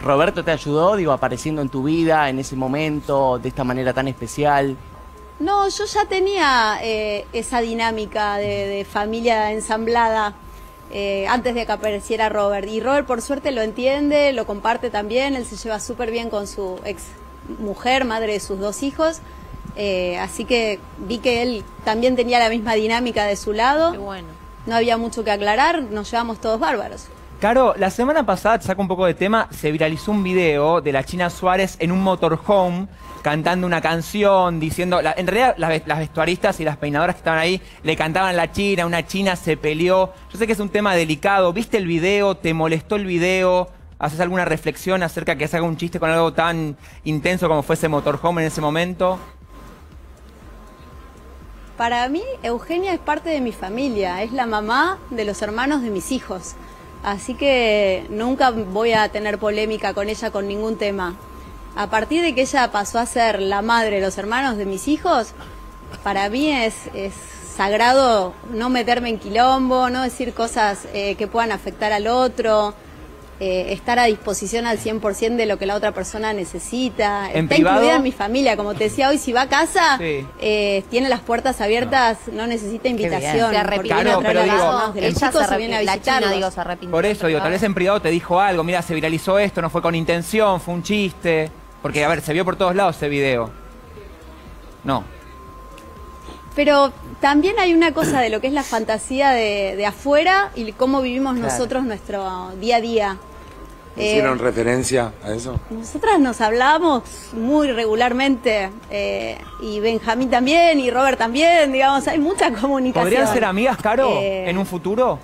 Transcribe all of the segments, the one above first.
¿Roberto te ayudó, digo, apareciendo en tu vida en ese momento, de esta manera tan especial? No, yo ya tenía esa dinámica de familia ensamblada antes de que apareciera Robert. Y Robert por suerte lo entiende, lo comparte también, él se lleva súper bien con su ex mujer, madre de sus 2 hijos. Así que vi que él también tenía la misma dinámica de su lado. Qué bueno. No había mucho que aclarar, nos llevamos todos bárbaros. Caro, la semana pasada, te saco un poco de tema, se viralizó un video de la China Suárez en un motorhome cantando una canción, diciendo... en realidad las vestuaristas y las peinadoras que estaban ahí le cantaban a la China, una china se peleó. Yo sé que es un tema delicado. ¿Viste el video? ¿Te molestó el video? ¿Haces alguna reflexión acerca de que se haga un chiste con algo tan intenso como fue ese motorhome en ese momento? Para mí, Eugenia es parte de mi familia, es la mamá de los hermanos de mis hijos. Así que nunca voy a tener polémica con ella con ningún tema. A partir de que ella pasó a ser la madre de los hermanos de mis hijos, para mí es sagrado no meterme en quilombo, no decir cosas que puedan afectar al otro, estar a disposición al 100% de lo que la otra persona necesita. ¿En Está privado? incluida en mi familia, como te decía hoy, si va a casa, Sí. Tiene las puertas abiertas, no necesita invitación. Se porque arrepintió. viene a traer a Pero las digo, mamás de los ella chicos se o viene a la China, visitarlos. digo, se arrepintió. Por eso, digo, tal vez en privado te dijo algo. Mira, se viralizó esto, no fue con intención, fue un chiste. Porque, a ver, se vio por todos lados ese video. No. Pero también hay una cosa de lo que es la fantasía de afuera y cómo vivimos nosotros nuestro día a día. ¿Hicieron referencia a eso? Nosotras nos hablamos muy regularmente y Benjamín también y Robert también, digamos, hay mucha comunicación. ¿Podrían ser amigas, Caro, en un futuro?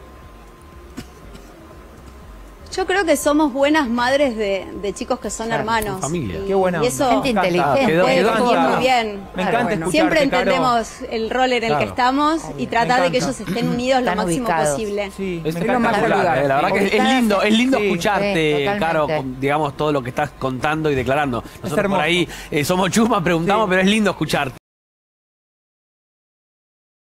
Yo creo que somos buenas madres de chicos que son hermanos. familia. Y, Qué buena y eso Gente Me encanta. inteligente. Quedó- puede quedó fluir claro. muy bien. Me encanta bueno. escucharte, Siempre Caro. entendemos el rol en el que Claro. estamos y tratar de que encanta. ellos estén unidos lo Están máximo ubicados. posible. Sí, Es me espectacular, encanta. la verdad que es lindo Sí, escucharte, sí, Caro, totalmente. digamos, todo lo que estás contando y declarando. Nosotros por hermoso. ahí somos chusmas, preguntamos, Sí. pero es lindo escucharte.